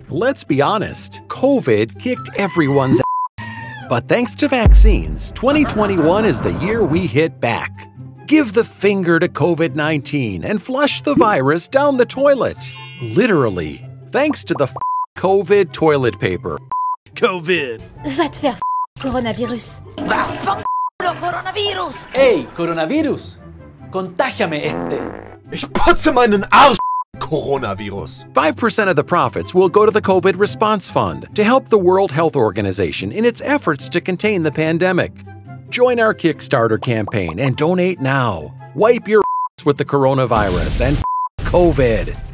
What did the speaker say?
Let's be honest, COVID kicked everyone's ass. But thanks to vaccines, 2021 is the year we hit back. Give the finger to COVID-19 and flush the virus down the toilet. Literally, thanks to the COVID toilet paper. COVID. Va te faire coronavirus. Coronavirus! Ey, Coronavirus! Contágiame este. Ich putze meinen Arsch! Coronavirus. 5% of the profits will go to the COVID Response Fund to help the World Health Organization in its efforts to contain the pandemic. Join our Kickstarter campaign and donate now. Wipe your ass with the coronavirus and COVID.